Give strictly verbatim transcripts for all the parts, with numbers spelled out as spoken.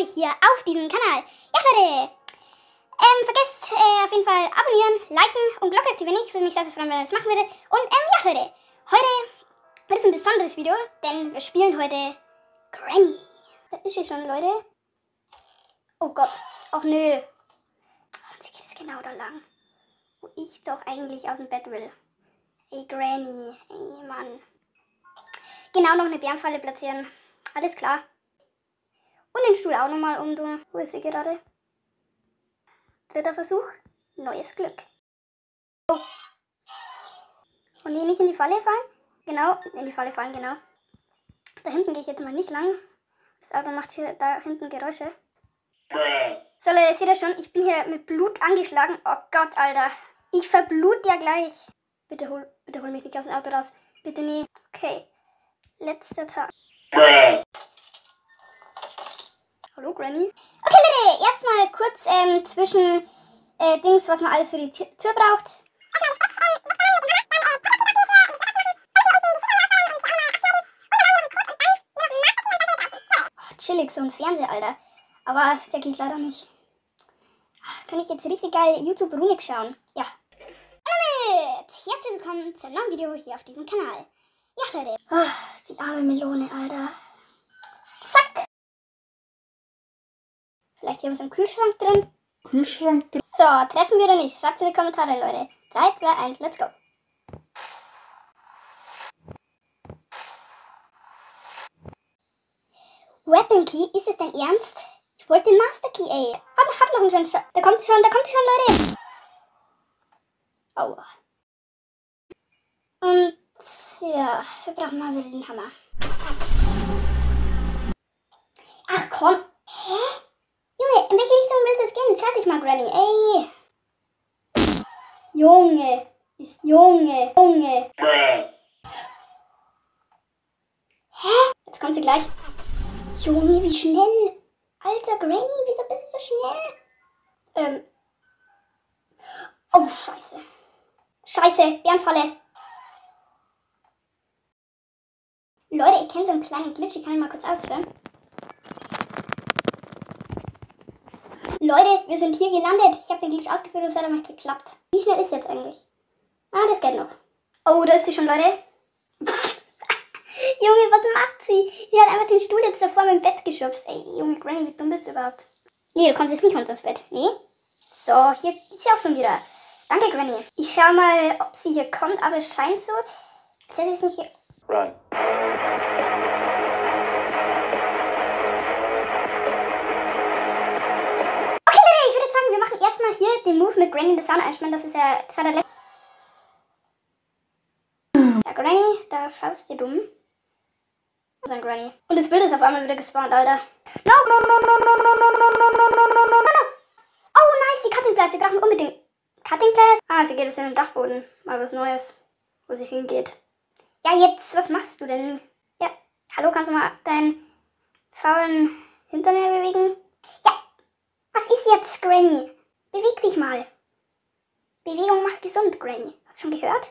hier auf diesem Kanal. Ja Leute, ähm, vergesst äh, auf jeden Fall abonnieren, liken und Glocke aktivieren. Ich würde mich sehr, sehr freuen, wenn ihr das machen würdet. Und ähm, ja Leute, heute wird es ein besonderes Video, denn wir spielen heute Granny. Da ist sie schon, Leute. Oh Gott, ach nö. Und sie geht jetzt genau da lang, wo ich doch eigentlich aus dem Bett will. Ey Granny, ey Mann. Genau noch eine Bärenfalle platzieren. Alles klar. Und den Stuhl auch nochmal um, du. Wo ist sie gerade? Dritter Versuch. Neues Glück. Oh. Und nee, nicht in die Falle fallen. Genau, in die Falle fallen, genau. Da hinten gehe ich jetzt mal nicht lang. Das Auto macht hier da hinten Geräusche. So Leute, seht ihr schon, ich bin hier mit Blut angeschlagen. Oh Gott, Alter. Ich verblut ja gleich. Bitte hol, bitte hol mich nicht aus dem Auto raus. Bitte nie. Okay. Letzter Tag. Hallo, Granny. Okay, Leute, erstmal kurz ähm, zwischen äh, Dings, was man alles für die Tür, Tür braucht. Oh, chillig, so ein Fernseher, Alter. Aber der geht leider nicht. Kann ich jetzt richtig geil YouTube Runik schauen? Ja. Und damit herzlich willkommen zu einem neuen Video hier auf diesem Kanal. Ja, Leute. Oh, die arme Melone, Alter. Zack. Vielleicht hier was im Kühlschrank drin. Kühlschrank drin. So, treffen wir oder nicht? Schreibt in die Kommentare, Leute. drei, zwei, eins, let's go. Weapon Key, ist es dein Ernst? Ich wollte den Master Key, ey. Hat, hat noch einen schönen Sch Da kommt schon, da kommt schon, Leute. Aua. Und ja, wir brauchen mal wieder den Hammer. Ach komm. Hä? Junge, in welche Richtung willst du jetzt gehen? Schau dich mal, Granny. Ey. Junge. Ist Junge. Junge. Hä? Jetzt kommt sie gleich. Junge, wie schnell. Alter, Granny, wieso bist du so schnell? Ähm. Oh, scheiße. Scheiße, Bärenfalle. Leute, ich kenne so einen kleinen Glitch, ich kann ihn mal kurz ausführen. Leute, wir sind hier gelandet. Ich habe den Glitch ausgeführt und es hat aber nicht geklappt. Wie schnell ist jetzt eigentlich? Ah, das geht noch. Oh, da ist sie schon, Leute. Junge, was macht sie? Sie hat einfach den Stuhl jetzt davor mit dem Bett geschubst. Ey, Junge, Granny, wie dumm bist du überhaupt? Nee, du kommst jetzt nicht unter das Bett. Nee? So, hier ist sie auch schon wieder. Danke, Granny. Ich schau mal, ob sie hier kommt, aber es scheint so, als hätte sie es nicht hier... Run. Wir machen erstmal hier den Move mit Granny in der Sauna einsperren. Das ist ja. Das hat er letztes. Ja, Granny, da schaust du dumm. Das ist ein Granny. Und das Bild ist auf einmal wieder gespawnt, Alter. No, no, no, no, no, no, no, no, no, no, no, no, no. Oh, nice, die Cutting Place. Wir brauchen unbedingt. Cutting Place? Ah, sie geht jetzt in den Dachboden. Mal was Neues. Wo sie hingeht. Ja, jetzt, was machst du denn? Ja, hallo, kannst du mal deinen faulen Hintern bewegen? Ja. Was ist jetzt, Granny? Beweg dich mal. Bewegung macht gesund, Granny. Hast du schon gehört?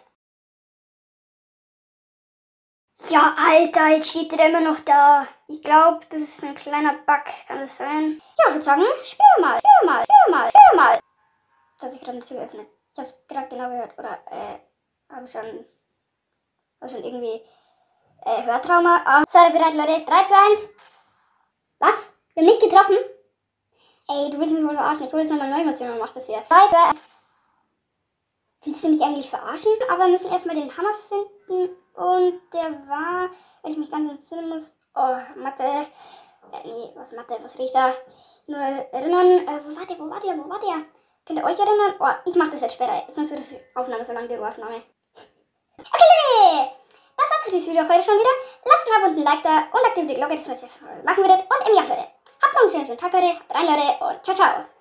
Ja, Alter, jetzt steht der immer noch da. Ich glaube, das ist ein kleiner Bug. Kann das sein? Ja, ich würde sagen, spiel mal, spiel mal, spiel mal, spiel mal. Dass ich gerade eine Tür öffne. Ich habe es gerade genau gehört. Oder, äh, habe schon, hab schon irgendwie, äh, Hörtrauma. Ah, seid ihr bereit, Leute? drei, zwei, eins. Was? Wir haben nicht getroffen? Ey, du willst mich wohl verarschen. Ich hole jetzt nochmal neu, was jemand macht das hier. drei, zwei, eins. Willst du mich eigentlich verarschen? Aber wir müssen erstmal den Hammer finden. Und der war, wenn ich mich ganz entsinnen muss. Oh, Mathe. Äh, nee, was Mathe? Was riecht da? Nur erinnern. Äh, wo war der? Wo war der? Wo war der? Könnt ihr euch erinnern? Oh, ich mach das jetzt später. Sonst wird das Aufnahme so lange, die Aufnahme. Okay, Leute. Das war's für dieses Video heute schon wieder. Lasst ein Abo und ein Like da. Und aktiviert die Glocke, dass ihr es machen würdet. Und im Jahr, Leute. Habt noch einen schönen Tag, Leute. Habt rein, Leute. Und ciao, ciao.